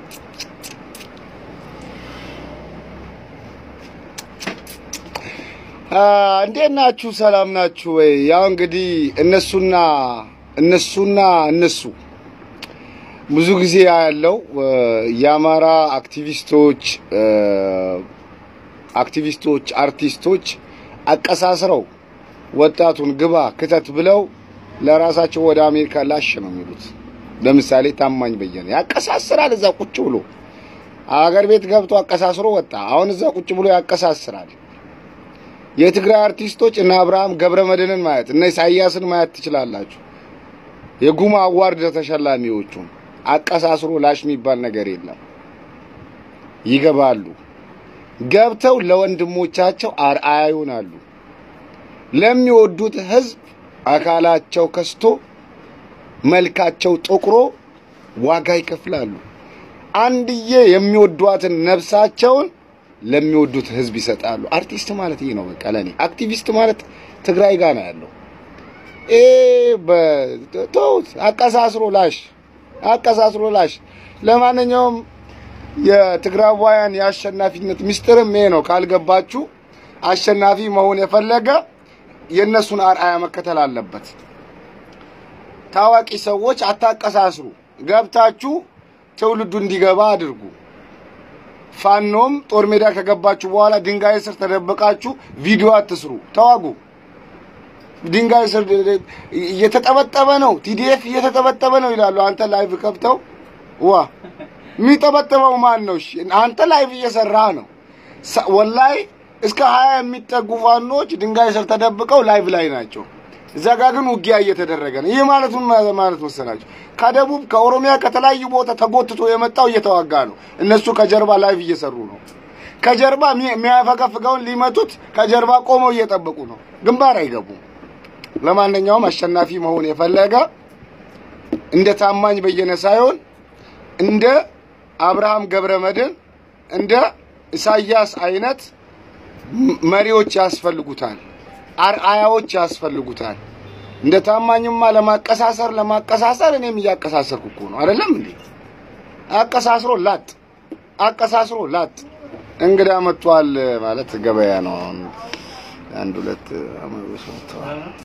እንዴት ናችሁ ሰላም ናችሁ ወይ ያው እንግዲህ እነሱ ብዙ ጊዜ ያለው ያማራ አክቲቪስቶች አርቲስቶች አቀሳስረው ወጣቱን ግባ ከተት ብለው ለራሳቸው ወደ አሜሪካ ላሽ ነው የሚሉት ለምሳሌ ታማኝ በየነ ያቀሳስራል እዛ ቁጭ ብሎ አገር ቤት ገብቶ አቀሳስሮ ወጣ አሁን እዛ ቁጭ ብሎ ያቀሳስራል የትግራይ አርቲስቶች እና አብርሃም ገብረመድህንን ማየት እና ኢሳያስን ማየት ትችላላችሁ የጉማ አዋርድ ተሸላሚዎቹ አቀሳስሮ ላሽ የሚባል ነገር የለም ይገባሉ ገብተው ለወንድሞቻቸው አርአያ ይሆናሉ ለሚወዱት ህዝብ አካላቸው ከስቶ መልካቸው ጥቁሮ ዋጋ ይከፍላሉ አንድዬ የሚወዷትን ነፍሳቸውን ለሚወዱት ህዝብ ይሰጣሉ አርቲስት ማለት ይሄ ነው በቃ ለኔ አክቲቪስት ማለት ትግራይ ጋር ነው ያለው በቶት አቀሳስሮ ላሽ ለማንኛውም የትግራዋያን ያሸናፊነት ሚስጥርም ይሄ ነው ካልገባችሁ አሸናፊ መሆን የፈለገ የነሱን አርአያ መከተል አለበት ታዋቂ ሰዎች አታቀሳስሩ ገብታችሁ ትውልዱ እንዲገባ አድርጉ ፋኖም ጦር ሜዳ ከገባችሁ በኋላ ድንጋይ ስር ተደብቃችሁ ቪዲዮ አትስሩ ተዋጉ ድንጋይ ስር እየተጠበጠበ ነው ቲዲኤፍ እየተጠበጠበ ነው ይላሉ አንተ ላይቭ ከፍተው ዋ የሚጠበጠበው ማን ነው አንተ ላይቭ እየሰራ ነው ወላይ እስከ 20 የሚጠጉ ፋኖች ድንጋይ ስር ተደብቀው ላይቭ ላይ ናቸው እዛጋ ግን ውጊያ እየተደረገ ነው ይሄ ማለት መሰላችሁ ከደቡብ ከኦሮሚያ ከተለያዩ ቦታ ተጎትቶ የመጣው እየተዋጋ ነው እነሱ ከጀርባ ላይቭ እየሰሩ ነው ከጀርባ የሚያፈገፍገውን ሊመቱት ከጀርባ ቆመው እየጠበቁ ነው ግንባር አይገቡ ለማንኛውም አሸናፊ መሆን የፈለገ እንደ ታማኝ በየነ ሳይሆን እንደ አብርሃም ገብረመድህን እንደ ኢሳያስ አይነት መሪዎች ያስፈልጉታል አርአያዎች ያስፈልጉታል እንደ ታማኝማ ለማቀሳሰር እኔም ያቀሳሰርኩ ነው አይደለም እንዴ አቀሳስሮ ላጥ እንግዳ መጥቷል ማለት ገበያ ነው አንድ ሁለት አመት